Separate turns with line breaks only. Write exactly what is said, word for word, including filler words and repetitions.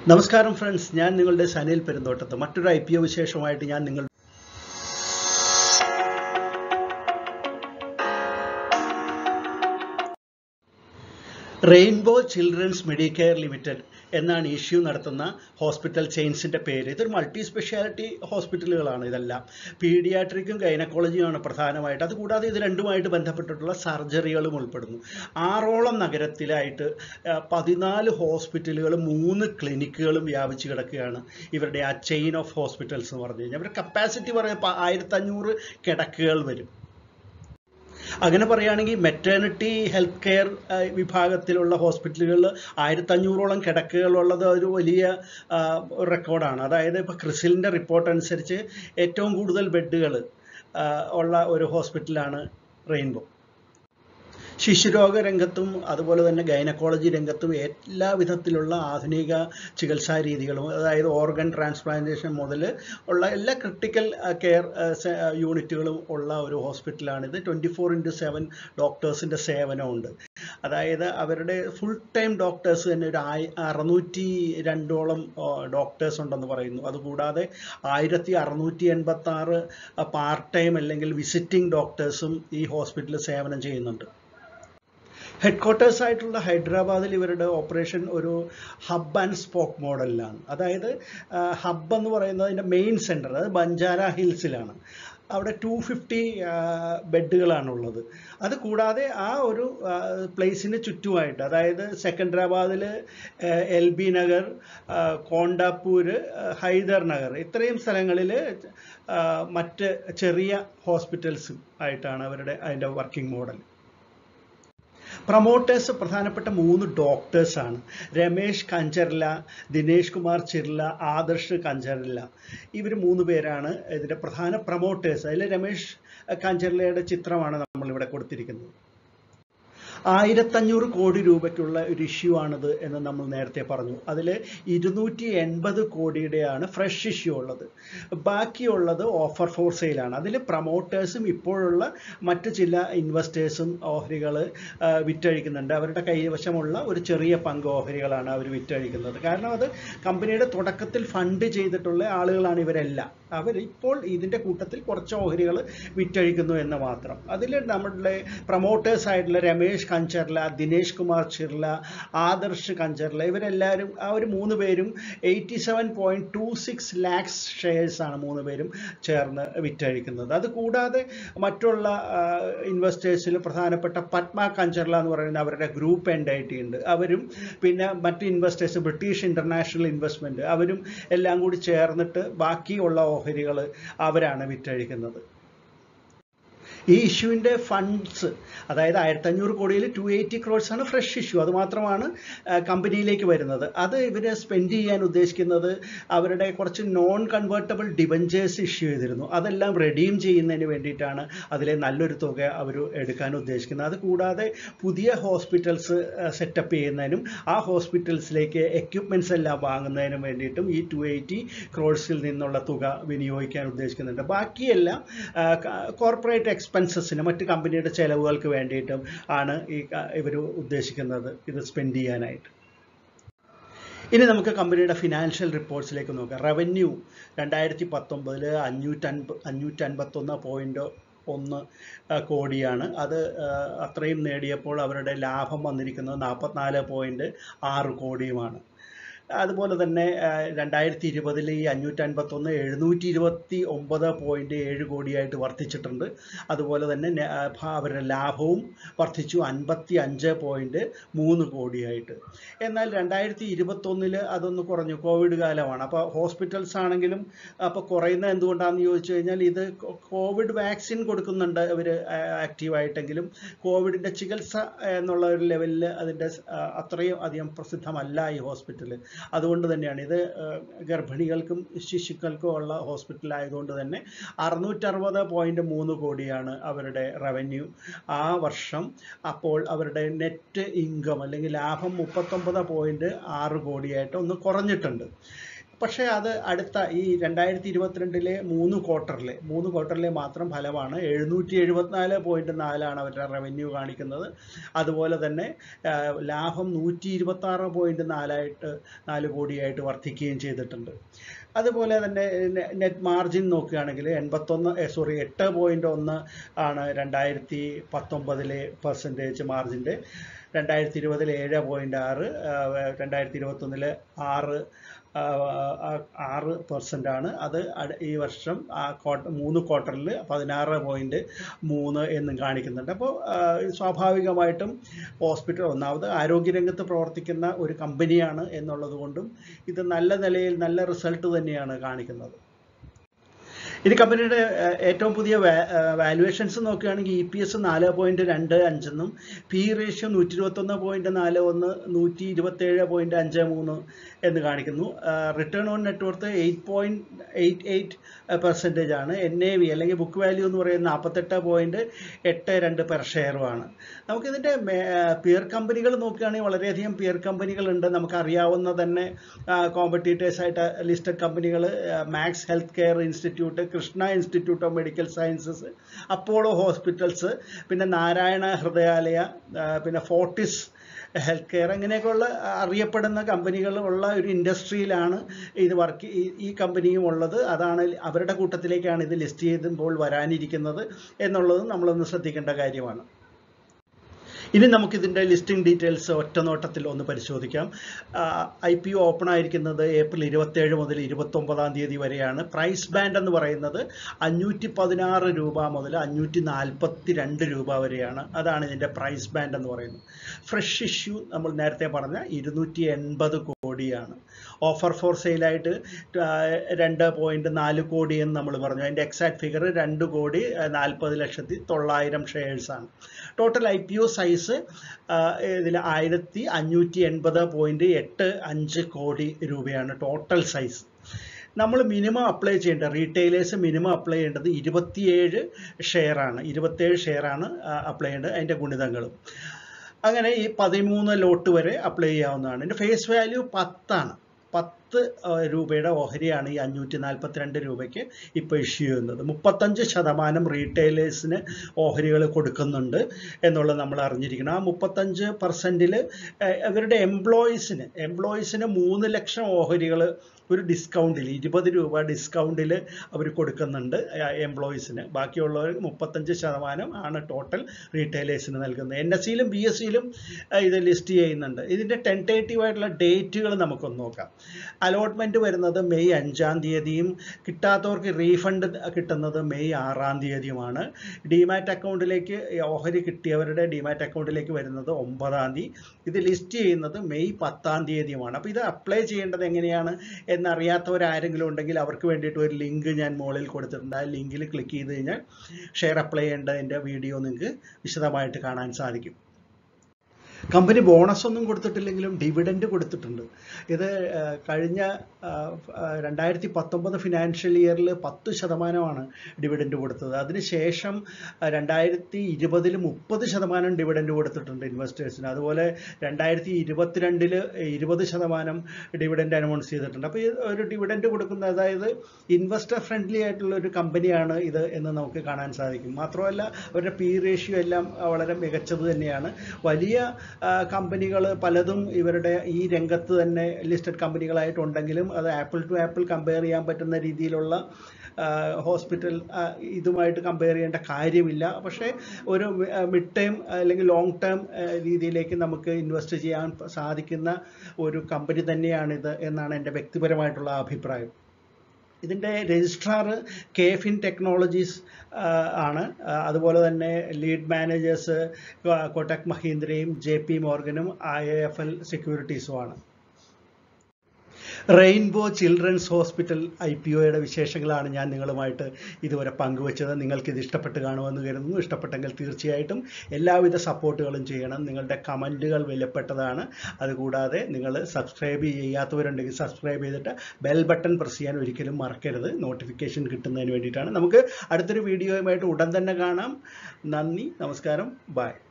നമസ്കാരം ഫ്രണ്ട്സ്, ഞാൻ നിങ്ങളുടെ സനിൽ പെരുന്തോട്ടത്ത് മറ്റൊരു ഐ പി ഒ വിശേഷമായിട്ട് ഞാൻ നിങ്ങൾ റെയിൻബോ ചിൽഡ്രൻസ് മെഡിക്കെയർ ലിമിറ്റഡ് എന്നാണ് ഇഷ്യൂ നടത്തുന്ന ഹോസ്പിറ്റൽ ചെയിൻസിൻ്റെ പേര്. ഇതൊരു മൾട്ടി സ്പെഷ്യാലിറ്റി ഹോസ്പിറ്റലുകളാണ്. ഇതെല്ലാം പീഡിയാട്രിക്കും ഗൈനക്കോളജിയുമാണ് പ്രധാനമായിട്ട്. അതുകൂടാതെ ഇത് രണ്ടുമായിട്ട് ബന്ധപ്പെട്ടിട്ടുള്ള സർജറികളും ഉൾപ്പെടുന്നു. ആറോളം നഗരത്തിലായിട്ട് പതിനാല് ഹോസ്പിറ്റലുകളും മൂന്ന് ക്ലിനിക്കുകളും വ്യാപിച്ച് കിടക്കുകയാണ് ഇവരുടെ ആ ചെയിൻ ഓഫ് ഹോസ്പിറ്റൽസ് എന്ന് പറഞ്ഞു കഴിഞ്ഞാൽ. ഇവരുടെ കപ്പാസിറ്റി പറയുമ്പോൾ ആയിരത്തഞ്ഞൂറ് കിടക്കുകൾ വരും. അങ്ങനെ പറയുകയാണെങ്കിൽ മെറ്റേണിറ്റി ഹെൽത്ത് കെയർ വിഭാഗത്തിലുള്ള ഹോസ്പിറ്റലുകളിൽ ആയിരത്തഞ്ഞൂറോളം കിടക്കുകളുള്ളത് ഒരു വലിയ റെക്കോർഡാണ്. അതായത് ഇപ്പോൾ ക്രിസിലിൻ്റെ റിപ്പോർട്ട് അനുസരിച്ച് ഏറ്റവും കൂടുതൽ ബെഡുകൾ ഉള്ള ഒരു ഹോസ്പിറ്റലാണ് റെയിൻബോ. ശിശുരോഗ രംഗത്തും അതുപോലെ തന്നെ ഗൈനക്കോളജി രംഗത്തും എല്ലാ വിധത്തിലുള്ള ആധുനിക ചികിത്സാ രീതികളും, അതായത് ഓർഗൻ ട്രാൻസ്പ്ലാന്റേഷൻ മുതൽ ഉള്ള എല്ലാ ക്രിട്ടിക്കൽ കെയർ യൂണിറ്റുകളും ഉള്ള ഒരു ഹോസ്പിറ്റലാണിത്. ട്വൻറ്റി ഫോർ ഇൻറ്റു സെവൻ ഡോക്ടേഴ്സിൻ്റെ സേവനമുണ്ട്. അതായത് അവരുടെ ഫുൾ ടൈം ഡോക്ടേഴ്സ് തന്നെ ഒരു ആയി അറുന്നൂറ്റി രണ്ടോളം ഡോക്ടേഴ്സ് ഉണ്ടെന്ന് പറയുന്നു. അതുകൂടാതെ ആയിരത്തി അറുന്നൂറ്റി എൺപത്തി ആറ് പാർട്ട് ടൈം അല്ലെങ്കിൽ വിസിറ്റിംഗ് ഡോക്ടേഴ്സും ഈ ഹോസ്പിറ്റലിൽ സേവനം ചെയ്യുന്നുണ്ട്. ഹെഡ് ക്വാർട്ടേഴ്സ് ആയിട്ടുള്ള ഹൈദരാബാദിൽ ഇവരുടെ ഓപ്പറേഷൻ ഒരു ഹബ് ആൻഡ് സ്പോക്ക് മോഡലിലാണ്. അതായത് ഹബ് എന്ന് പറയുന്നത് അതിൻ്റെ മെയിൻ സെൻറ്റർ അത് ബഞ്ചാര ഹിൽസിലാണ്. അവിടെ ടു ഫിഫ്റ്റി ബെഡുകളാണുള്ളത്. അത് കൂടാതെ ആ ഒരു പ്ലേസിന് ചുറ്റുമായിട്ട്, അതായത് സെക്കൻഡരാബാദിൽ എൽ ബി നഗർ, കോണ്ടാപ്പൂര്, ഹൈദർ നഗർ ഇത്രയും സ്ഥലങ്ങളിൽ മറ്റ് ചെറിയ ഹോസ്പിറ്റൽസ് ആയിട്ടാണ് അവരുടെ അതിൻ്റെ വർക്കിംഗ് മോഡൽ. പ്രൊമോട്ടേഴ്സ് പ്രധാനപ്പെട്ട മൂന്ന് ഡോക്ടേഴ്സാണ്. രമേശ് കഞ്ചർല, ദിനേശ് കുമാർ ചിർല, ആദർശ് കഞ്ചർല. ഇവർ മൂന്ന് പേരാണ് ഇതിൻ്റെ പ്രധാന പ്രൊമോട്ടേഴ്സ്. അതിൽ രമേശ് കഞ്ചർലയുടെ ചിത്രമാണ് നമ്മളിവിടെ കൊടുത്തിരിക്കുന്നത്. ആയിരത്തഞ്ഞൂറ് കോടി രൂപയ്ക്കുള്ള ഒരു ഇഷ്യൂ ആണിത് എന്ന് നമ്മൾ നേരത്തെ പറഞ്ഞു. അതിൽ ഇരുന്നൂറ്റി എൺപത് കോടിയുടെയാണ് ഫ്രഷ് ഇഷ്യൂ ഉള്ളത്. ബാക്കിയുള്ളത് ഓഫർ ഫോർ സെയിലാണ്. അതിൽ പ്രൊമോട്ടേഴ്സും ഇപ്പോഴുള്ള മറ്റ് ചില ഇൻവെസ്റ്റേഴ്സും ഓഹരികൾ വിറ്റഴിക്കുന്നുണ്ട്. അവരുടെ കൈവശമുള്ള ഒരു ചെറിയ പങ്ക് ഓഹരികളാണ് അവർ വിറ്റഴിക്കുന്നത്. കാരണം അത് കമ്പനിയുടെ തുടക്കത്തിൽ ഫണ്ട് ചെയ്തിട്ടുള്ള ആളുകളാണ് ഇവരെല്ലാം. അവർ ഇപ്പോൾ ഇതിൻ്റെ കൂട്ടത്തിൽ കുറച്ച് ഓഹരികൾ വിറ്റഴിക്കുന്നു എന്ന് മാത്രം. അതിൽ നമ്മുടെ പ്രൊമോട്ടേഴ്സ് ആയിട്ടുള്ള രമേശ് കഞ്ചർല, ദിനേശ് കുമാർ ചിർല, ആദർശ് കഞ്ചർല ഇവരെല്ലാവരും ആ ഒരു മൂന്ന് പേരും eighty seven point two six lakhs ഷെയർസാണ് മൂന്ന് പേരും ചേർന്ന് വിറ്റഴിക്കുന്നത്. അതുകൂടാതെ മറ്റുള്ള ഇൻവെസ്റ്റേഴ്സിൽ പ്രധാനപ്പെട്ട പത്മ കഞ്ചർല എന്ന് പറയുന്ന അവരുടെ ഗ്രൂപ്പ് എൻറ്റൈറ്റി ഉണ്ട്. അവരും പിന്നെ മറ്റ് ഇൻവെസ്റ്റേഴ്സ് ബ്രിട്ടീഷ് ഇൻ്റർനാഷണൽ ഇൻവെസ്റ്റ്മെൻറ്റ് അവരും എല്ലാം കൂടി ചേർന്നിട്ട് ബാക്കിയുള്ള ഓഹരികൾ അവരാണ് വിറ്റഴിക്കുന്നത്. ഈ ഇഷ്യൂവിൻ്റെ ഫണ്ട്സ്, അതായത് ആയിരത്തഞ്ഞൂറ് കോടിയിൽ ടു എയ്റ്റി ക്രോഡ്സാണ് ഫ്രഷ് ഇഷ്യൂ. അതുമാത്രമാണ് കമ്പനിയിലേക്ക് വരുന്നത്. അത് ഇവർ സ്പെൻഡ് ചെയ്യാൻ ഉദ്ദേശിക്കുന്നത് അവരുടെ കുറച്ച് നോൺ കൺവേർട്ടബിൾ ഡിബഞ്ചേഴ്സ് ഇഷ്യൂ ചെയ്തിരുന്നു. അതെല്ലാം റെഡീം ചെയ്യുന്നതിന് വേണ്ടിയിട്ടാണ് അതിലെ നല്ലൊരു തുക അവർ എടുക്കാൻ ഉദ്ദേശിക്കുന്നത്. അതുകൂടാതെ പുതിയ ഹോസ്പിറ്റൽസ് സെറ്റപ്പ് ചെയ്യുന്നതിനും ആ ഹോസ്പിറ്റൽസിലേക്ക് എക്യുപ്മെൻറ്റ്സ് എല്ലാം വാങ്ങുന്നതിനും വേണ്ടിയിട്ടും ഈ ടു എയ്റ്റി ക്രോഡ്സിൽ നിന്നുള്ള തുക വിനിയോഗിക്കാൻ ഉദ്ദേശിക്കുന്നുണ്ട്. ബാക്കിയെല്ലാം കോർപ്പറേറ്റ് എക്സ്പെൻസസിന് മറ്റ് കമ്പനിയുടെ ചെലവുകൾക്ക് വേണ്ടിയിട്ടും ആണ് ഈ ഇവർ ഉദ്ദേശിക്കുന്നത് ഇത് സ്പെൻഡ് ചെയ്യാനായിട്ട്. ഇനി നമുക്ക് കമ്പനിയുടെ ഫിനാൻഷ്യൽ റിപ്പോർട്ട്സിലേക്ക് നോക്കാം. റവന്യൂ രണ്ടായിരത്തി പത്തൊമ്പതിൽ അഞ്ഞൂറ്റൻപ അഞ്ഞൂറ്റൻപത്തൊന്ന് പോയിൻറ്റ് ഒന്ന് കോടിയാണ്. അത് അത്രയും നേടിയപ്പോൾ അവരുടെ ലാഭം വന്നിരിക്കുന്നത് നാൽപ്പത്തിനാല് പോയിൻറ്റ് ആറ് കോടിയുമാണ്. അതുപോലെ തന്നെ രണ്ടായിരത്തി ഇരുപതിൽ ഈ അഞ്ഞൂറ്റൻപത്തൊന്ന് എഴുന്നൂറ്റി ഇരുപത്തി ഒമ്പത് പോയിൻറ്റ് ഏഴ് കോടിയായിട്ട് വർദ്ധിച്ചിട്ടുണ്ട്. അതുപോലെ തന്നെ അവരുടെ ലാഭവും വർദ്ധിച്ചു അൻപത്തി അഞ്ച് പോയിൻറ്റ് മൂന്ന് കോടിയായിട്ട്. എന്നാൽ രണ്ടായിരത്തി ഇരുപത്തൊന്നിൽ അതൊന്ന് കുറഞ്ഞു. കോവിഡ് കാലമാണ്. അപ്പോൾ ഹോസ്പിറ്റൽസ് ആണെങ്കിലും അപ്പോൾ കുറയുന്നത് എന്തുകൊണ്ടാണെന്ന് ചോദിച്ചു കഴിഞ്ഞാൽ ഇത് കോവിഡ് വാക്സിൻ കൊടുക്കുന്നുണ്ട് ഇവർ ആക്റ്റീവായിട്ടെങ്കിലും കോവിഡിൻ്റെ ചികിത്സ എന്നുള്ള ഒരു ലെവലിൽ അതിൻ്റെ അത്രയും അധികം പ്രസിദ്ധമല്ല ഈ ഹോസ്പിറ്റൽ. അതുകൊണ്ട് തന്നെയാണ് ഇത് ഗർഭിണികൾക്കും ശിശുക്കൾക്കും ഉള്ള ഹോസ്പിറ്റൽ ആയതുകൊണ്ട് തന്നെ അറുന്നൂറ്ററുപത് പോയിൻറ്റ് മൂന്ന് കോടിയാണ് അവരുടെ റവന്യൂ ആ വർഷം. അപ്പോൾ അവരുടെ നെറ്റ് ഇൻകം അല്ലെങ്കിൽ ലാഭം മുപ്പത്തൊമ്പത് പോയിൻറ്റ് ആറ് കോടിയായിട്ട് ഒന്ന് കുറഞ്ഞിട്ടുണ്ട്. പക്ഷേ അത് അടുത്ത ഈ രണ്ടായിരത്തി ഇരുപത്തിരണ്ടിലെ മൂന്ന് ക്വാർട്ടറിലെ മൂന്ന് ക്വാർട്ടറിലെ മാത്രം ഫലമാണ്. എഴുന്നൂറ്റി എഴുപത്തിനാല് പോയിന്റ് നാലാണ് അവരുടെ റവന്യൂ കാണിക്കുന്നത്. അതുപോലെ തന്നെ ലാഭം നൂറ്റി ഇരുപത്തി ആറ് പോയിന്റ് നാലായിട്ട് നാല് കോടിയായിട്ട് വർദ്ധിക്കുകയും ചെയ്തിട്ടുണ്ട്. അതുപോലെ തന്നെ നെറ്റ് മാർജിൻ നോക്കുകയാണെങ്കിൽ എൺപത്തൊന്ന് സോറി എട്ട് പോയിന്റ് ഒന്ന് ആണ് രണ്ടായിരത്തി പത്തൊമ്പതിലെ പെർസെൻറ്റേജ് മാർജിൻ്റെ. രണ്ടായിരത്തി ഇരുപതിൽ ഏഴ് പോയിന്റ് ആറ്, രണ്ടായിരത്തി ഇരുപത്തൊന്നിൽ ആറ് ആറ് പെർസെൻ്റ് ആണ്. അത് ഈ വർഷം ആ ക്വാർട്ടർ മൂന്ന് ക്വാർട്ടറിൽ പതിനാറ് പോയിന്റ് മൂന്ന് എന്നും കാണിക്കുന്നുണ്ട്. അപ്പോൾ സ്വാഭാവികമായിട്ടും ഹോസ്പിറ്റൽ ഒന്നാമത് ആരോഗ്യരംഗത്ത് പ്രവർത്തിക്കുന്ന ഒരു കമ്പനിയാണ് എന്നുള്ളത് കൊണ്ടും ഇത് നല്ല നിലയിൽ നല്ല റിസൾട്ട് തന്നെയാണ് കാണിക്കുന്നത്. ഇനി കമ്പനിയുടെ ഏറ്റവും പുതിയ വാല്യുവേഷൻസ് നോക്കുകയാണെങ്കിൽ ഇ പി എസ് നാല് പോയിന്റ് രണ്ട് അഞ്ചെന്നും പി റേഷ്യോ നൂറ്റി ഇരുപത്തൊന്ന് പോയിന്റ് നാല് ഒന്ന് നൂറ്റി ഇരുപത്തേഴ് പോയിന്റ് അഞ്ച് മൂന്ന് എന്ന് കാണിക്കുന്നു. Return on net worth eight point eight eight percentage ആണ്. എൻ എ വി അല്ലെങ്കിൽ ബുക്ക് വാല്യൂ എന്ന് പറയുന്നത് നാൽപ്പത്തെട്ട് പോയിന്റ് എട്ട് രണ്ട് പെർ ഷെയറുമാണ്. നമുക്കിതിൻ്റെ പിയർ കമ്പനികൾ നോക്കുകയാണെങ്കിൽ വളരെയധികം പിയർ കമ്പനികളുണ്ട്. നമുക്കറിയാവുന്ന തന്നെ കോമ്പറ്റീറ്റേഴ്സായിട്ട് ലിസ്റ്റഡ് കമ്പനികൾ Max Healthcare Institute, Krishna Institute of Medical Sciences, Apollo Hospitals, പിന്നെ നാരായണ ഹൃദയാലയ, പിന്നെ ഫോർട്ടിസ് ഹെൽത്ത് കെയർ, അങ്ങനെയൊക്കെയുള്ള അറിയപ്പെടുന്ന കമ്പനികൾ ഉള്ള ഒരു ഇൻഡസ്ട്രിയിലാണ് ഇത് വർക്ക് ഈ കമ്പനിയും ഉള്ളത്. അതാണ് അവരുടെ കൂട്ടത്തിലേക്കാണ് ഇത് ലിസ്റ്റ് ചെയ്യുമ്പോൾ വരാനിരിക്കുന്നത് എന്നുള്ളത് നമ്മളൊന്ന് ശ്രദ്ധിക്കേണ്ട കാര്യമാണ്. ഇനി നമുക്കിതിൻ്റെ ലിസ്റ്റിംഗ് ഡീറ്റെയിൽസ് ഒറ്റ നോട്ടത്തിൽ ഒന്ന് പരിശോധിക്കാം. ഐ പി ഒ ഓപ്പൺ ആയിരിക്കുന്നത് ഏപ്രിൽ ഇരുപത്തേഴ് മുതൽ ഇരുപത്തൊമ്പതാം തീയതി വരെയാണ്. പ്രൈസ് ബാൻഡ് എന്ന് പറയുന്നത് അഞ്ഞൂറ്റി പതിനാറ് രൂപ മുതൽ അഞ്ഞൂറ്റി നാൽപ്പത്തി രണ്ട് രൂപ വരെയാണ്. അതാണ് ഇതിൻ്റെ പ്രൈസ് ബാൻഡ് എന്ന് പറയുന്നത്. ഫ്രഷ് ഇഷ്യൂ നമ്മൾ നേരത്തെ പറഞ്ഞ ഇരുന്നൂറ്റി എൺപത് കോടിയാണ്. ഓഫർ ഫോർ സെയിലായിട്ട് രണ്ട് പോയിന്റ് നാല് കോടി എന്ന് നമ്മൾ പറഞ്ഞു. അതിൻ്റെ എക്സാക്ട് ഫിഗർ രണ്ട് കോടി നാൽപ്പത് ലക്ഷത്തി തൊള്ളായിരം ഷെയർസാണ്. Total I P O size ഇതിൽ ആയിരത്തി അഞ്ഞൂറ്റി എൺപത് പോയിന്റ് എട്ട് അഞ്ച് കോടി രൂപയാണ് ടോട്ടൽ സൈസ്. നമ്മൾ മിനിമം അപ്ലൈ ചെയ്യേണ്ട റീറ്റെയിലേഴ്സ് മിനിമം അപ്ലൈ ചെയ്യേണ്ടത് ഇരുപത്തിയേഴ് ഷെയറാണ്. ഇരുപത്തിയേഴ് ഷെയറാണ് അപ്ലൈ ചെയ്യേണ്ടത്. അതിൻ്റെ ഗുണിതങ്ങളും അങ്ങനെ ഈ പതിമൂന്ന് ലോട്ട് വരെ അപ്ലൈ ചെയ്യാവുന്നതാണ്. ഇതിൻ്റെ ഫേസ് വാല്യൂ പത്താണ്. പത്ത് രൂപയുടെ ഓഹരിയാണ് ഈ അഞ്ഞൂറ്റി നാൽപ്പത്തിരണ്ട് രൂപയ്ക്ക് ഇപ്പോൾ ഇഷ്യൂ ചെയ്യുന്നത്. മുപ്പത്തഞ്ച് ശതമാനം റീറ്റെയിലേഴ്സിന് ഓഹരികൾ കൊടുക്കുന്നുണ്ട് എന്നുള്ളത് നമ്മൾ അറിഞ്ഞിരിക്കണം. ആ മുപ്പത്തഞ്ച് പെർസെൻറ്റിൽ ഇവരുടെ എംപ്ലോയീസിന് എംപ്ലോയീസിന് മൂന്ന് ലക്ഷം ഓഹരികൾ ഒരു ഡിസ്കൗണ്ടിൽ ഇരുപത് രൂപ ഡിസ്കൗണ്ടിൽ അവർ കൊടുക്കുന്നുണ്ട് എംപ്ലോയീസിന്. ബാക്കിയുള്ളവർ മുപ്പത്തഞ്ച് ശതമാനം ആണ് ടോട്ടൽ റീറ്റെയിലേഴ്സിന് നൽകുന്നത്. എൻ എസ് സിയിലും ബി എസ് സിയിലും ഇത് ലിസ്റ്റ് ചെയ്യുന്നുണ്ട്. ഇതിൻ്റെ ടെൻറ്റേറ്റീവ് ആയിട്ടുള്ള ഡേറ്റുകൾ നമുക്കൊന്ന് നോക്കാം. അലോട്ട്മെൻറ്റ് വരുന്നത് മെയ് അഞ്ചാം തീയതിയും കിട്ടാത്തവർക്ക് റീഫണ്ട് കിട്ടുന്നത് മെയ് ആറാം തീയതിയുമാണ്. ഡിമാറ്റ് അക്കൗണ്ടിലേക്ക് ഓഹരി കിട്ടിയവരുടെ ഡിമാറ്റ് അക്കൗണ്ടിലേക്ക് വരുന്നത് ഒമ്പതാം തീയതി. ഇത് ലിസ്റ്റ് ചെയ്യുന്നത് മെയ് പത്താം തീയതിയുമാണ്. അപ്പോൾ ഇത് അപ്ലൈ ചെയ്യേണ്ടത് എങ്ങനെയാണ് എന്നറിയാത്തവരാരെങ്കിലും ഉണ്ടെങ്കിൽ അവർക്ക് വേണ്ടിയിട്ട് ഒരു ലിങ്ക് ഞാൻ മുകളിൽ കൊടുത്തിട്ടുണ്ട്. ആ ലിങ്കിൽ ക്ലിക്ക് ചെയ്ത് കഴിഞ്ഞാൽ ഷെയർ അപ്ലൈ ചെയ്യേണ്ടതിൻ്റെ വീഡിയോ നിങ്ങൾക്ക് വിശദമായിട്ട് കാണാൻ സാധിക്കും. കമ്പനി ബോണസ് ഒന്നും കൊടുത്തിട്ടില്ലെങ്കിലും ഡിവിഡൻഡ് കൊടുത്തിട്ടുണ്ട്. ഇത് കഴിഞ്ഞ രണ്ടായിരത്തി പത്തൊമ്പത് ഫിനാൻഷ്യൽ ഇയറിൽ പത്ത് ശതമാനമാണ് ഡിവിഡൻഡ് കൊടുത്തത്. അതിനുശേഷം രണ്ടായിരത്തി ഇരുപതിൽ മുപ്പത് ശതമാനം ഡിവിഡൻഡ് കൊടുത്തിട്ടുണ്ട് ഇൻവെസ്റ്റേഴ്സിന്. അതുപോലെ രണ്ടായിരത്തി ഇരുപത്തിരണ്ടിൽ ഇരുപത് ശതമാനം ഡിവിഡൻഡ് അനൗൺസ് ചെയ്തിട്ടുണ്ട്. അപ്പോൾ ഈ ഒരു ഡിവിഡൻഡ് കൊടുക്കുന്ന അതായത് ഇൻവെസ്റ്റർ ഫ്രണ്ട്ലി ആയിട്ടുള്ള ഒരു കമ്പനിയാണ് ഇത് എന്ന് നമുക്ക് കാണാൻ സാധിക്കും. മാത്രമല്ല അവരുടെ പി റേഷ്യോ എല്ലാം വളരെ മികച്ചത് തന്നെയാണ്. വലിയ കമ്പനികൾ പലതും ഇവരുടെ ഈ രംഗത്ത് തന്നെ ലിസ്റ്റഡ് കമ്പനികളായിട്ടുണ്ടെങ്കിലും അത് ആപ്പിൾ ടു ആപ്പിൾ കമ്പയർ ചെയ്യാൻ പറ്റുന്ന രീതിയിലുള്ള ഹോസ്പിറ്റൽ ഇതുമായിട്ട് കമ്പയർ ചെയ്യേണ്ട കാര്യമില്ല. പക്ഷേ ഒരു മിഡ് ടേം അല്ലെങ്കിൽ ലോങ് ടേം രീതിയിലേക്ക് നമുക്ക് ഇൻവെസ്റ്റ് ചെയ്യാൻ സാധിക്കുന്ന ഒരു കമ്പനി തന്നെയാണിത് എന്നാണ് എൻ്റെ വ്യക്തിപരമായിട്ടുള്ള അഭിപ്രായം. ഇതിൻ്റെ രജിസ്ട്രാർ കെഫിൻ ടെക്നോളജീസ് ആണ്. അതുപോലെ തന്നെ ലീഡ് മാനേജേഴ്സ് കോട്ടക് മഹീന്ദ്രയും ജെ പി മോർഗനും ഐ എഫ് എൽ സെക്യൂരിറ്റീസുമാണ്. Rainbow Children's Hospital I P ഒയുടെ വിശേഷങ്ങളാണ് ഞാൻ നിങ്ങളുമായിട്ട് ഇതുവരെ പങ്കുവച്ചത്. നിങ്ങൾക്കിത് ഇഷ്ടപ്പെട്ട് കാണുമെന്ന് കരുതുന്നു. ഇഷ്ടപ്പെട്ടെങ്കിൽ തീർച്ചയായിട്ടും എല്ലാവിധ സപ്പോർട്ടുകളും ചെയ്യണം. നിങ്ങളുടെ കമൻറ്റുകൾ വിലപ്പെട്ടതാണ്. അതുകൂടാതെ നിങ്ങൾ സബ്സ്ക്രൈബ് ചെയ്യാത്തവരുണ്ടെങ്കിൽ സബ്സ്ക്രൈബ് ചെയ്തിട്ട് ബെൽ ബട്ടൺ പ്രസ് ചെയ്യാൻ ഒരിക്കലും മറക്കരുത്. നോട്ടിഫിക്കേഷൻ കിട്ടുന്നതിന് വേണ്ടിയിട്ടാണ്. നമുക്ക് അടുത്തൊരു വീഡിയോയുമായിട്ട് ഉടൻ തന്നെ കാണാം. നന്ദി, നമസ്കാരം, ബൈ.